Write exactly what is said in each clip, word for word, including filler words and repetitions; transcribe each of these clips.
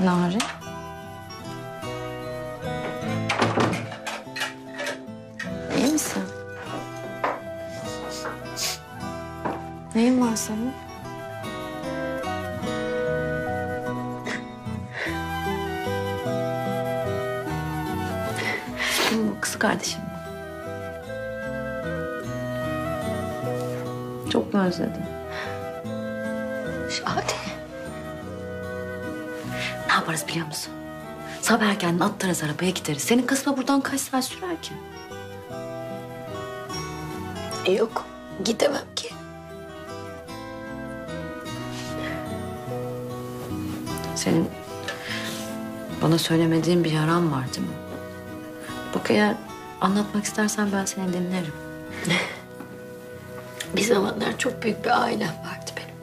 Narin. İyi misin? Neyin var senin? Bu kız kardeşim. Çok mu özledim? Şadi. Ne yaparız biliyor musun? Sabah erkenden atlarız arabaya gideriz. Senin kasaba buradan kaç saat sürer ki? E yok, gidemem ki. Senin bana söylemediğin bir yaran var değil mi? Bak eğer anlatmak istersen ben seni dinlerim. Bir zamanlar çok büyük bir ailem vardı benim.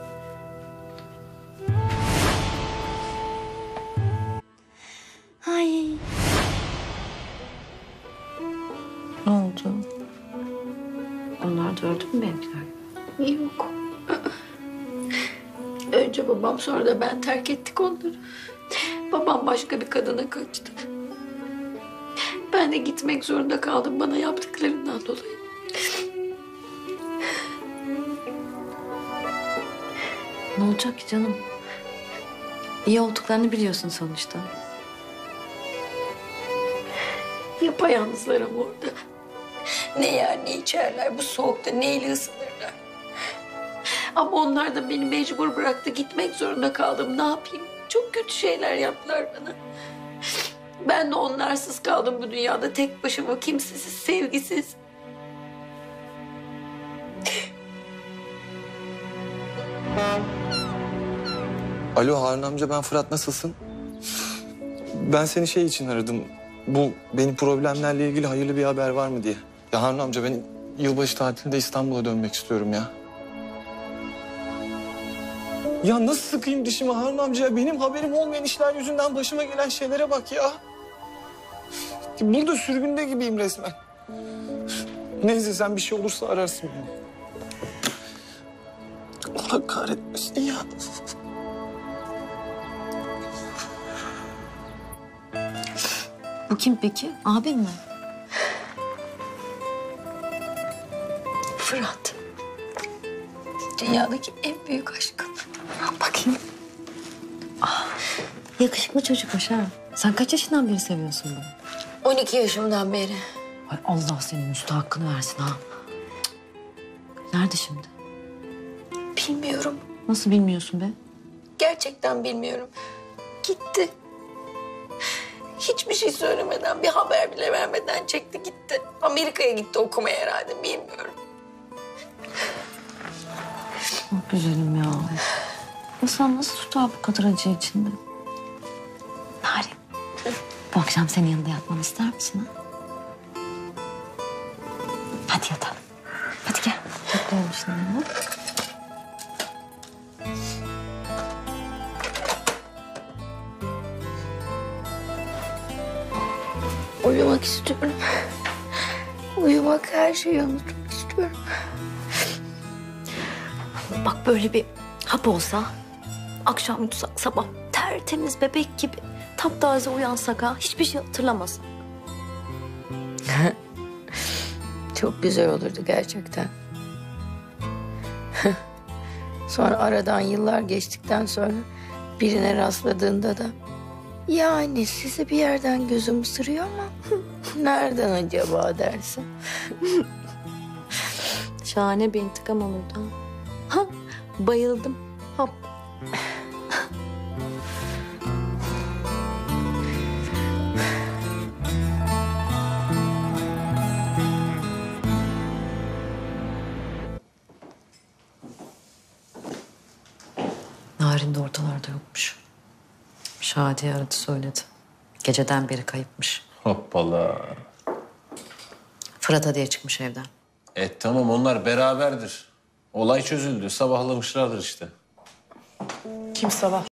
Ay. Ne oldu? Onlar da öldü mü benimkiler? Yok. Önce babam, sonra da ben terk ettik onları. Babam başka bir kadına kaçtı. Ben de gitmek zorunda kaldım bana yaptıklarından dolayı. Ne olacak ki canım? İyi olduklarını biliyorsun sonuçta. Yapayalnızlar ama orada. Ne yer ne içerler, bu soğukta neyle ısınırlar. Ama onlar da beni mecbur bıraktı, gitmek zorunda kaldım. Ne yapayım? Çok kötü şeyler yaptılar bana. Ben de onlarsız kaldım bu dünyada, tek başıma, kimsesiz, sevgisiz. Alo Harun amca, ben Fırat, nasılsın? Ben seni şey için aradım. Bu benim problemlerle ilgili hayırlı bir haber var mı diye. Ya Harun amca, ben yılbaşı tatilinde İstanbul'a dönmek istiyorum ya. Ya nasıl sıkayım dişimi Harun amca ya? Benim haberim olmayan işler yüzünden başıma gelen şeylere bak ya. Burada sürgünde gibiyim resmen. Neyse, sen bir şey olursa ararsın beni. Allah kahretmesin ya. Bu kim peki? Abin mi? Fırat. Dünyadaki en büyük aşkım. Bakayım. Ah, yakışıklı çocukmuş ha. Sen kaç yaşından beri seviyorsun bunu? on iki yaşımdan beri. Ay Allah senin müstahakkını versin ha. Nerede şimdi? Bilmiyorum. Nasıl bilmiyorsun be? Gerçekten bilmiyorum. Gitti. Hiçbir şey söylemeden, bir haber bile vermeden çekti gitti. Amerika'ya gitti okumaya herhalde, bilmiyorum. Çok güzelim ya. İnsan nasıl tutar bu kadar acı içinde? Narin, bu akşam senin yanında yatmamı ister misin ha? Hadi yatalım. Hadi gel. Toplayalım şimdi. Ha? Uyumak istiyorum. Uyumak, her şeyi unutmak istiyorum. Bak böyle bir hap olsa, akşam yutsak, sabah tertemiz bebek gibi taptaze uyansak ha, hiçbir şey hatırlamaz. Çok güzel olurdu gerçekten. Sonra aradan yıllar geçtikten sonra birine rastladığında da yani sizi bir yerden gözüm ısırıyor ama nereden acaba dersin? Şahane bir intikam olurdu ha. Ha, bayıldım. Hap. Narin de ortalarda yokmuş. Şadiye aradı söyledi. Geceden beri kayıpmış. Hoppala. Fırat'a diye çıkmış evden. E tamam, onlar beraberdir. Olay çözüldü. Sabahlamışlardır işte. Kim sabah?